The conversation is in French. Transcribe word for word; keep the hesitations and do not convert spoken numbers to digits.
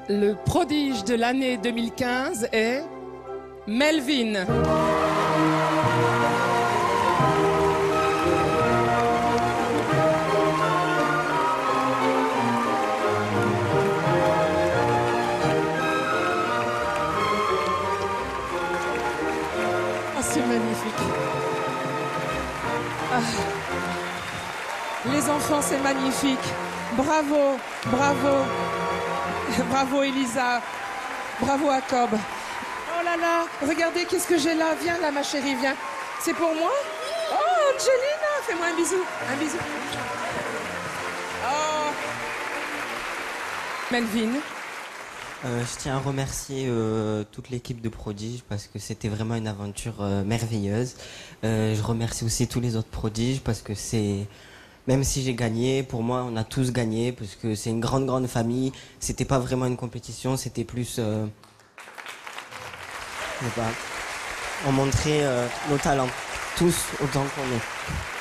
Le prodige de l'année deux mille quinze est Melvin. Ah, c'est magnifique. Ah. Les enfants, c'est magnifique. Bravo, bravo. Bravo Elisa, bravo Jacob. Oh là là, regardez qu'est-ce que j'ai là. Viens là ma chérie, viens. C'est pour moi? Oh Angelina, fais-moi un bisou, un bisou. Oh. Melvin. Euh, je tiens à remercier euh, toute l'équipe de Prodige parce que c'était vraiment une aventure euh, merveilleuse. Euh, je remercie aussi tous les autres Prodiges parce que c'est... Même si j'ai gagné, pour moi, on a tous gagné parce que c'est une grande, grande famille. C'était pas vraiment une compétition, c'était plus... Euh, je sais pas, on montrait euh, nos talents, tous autant qu'on est.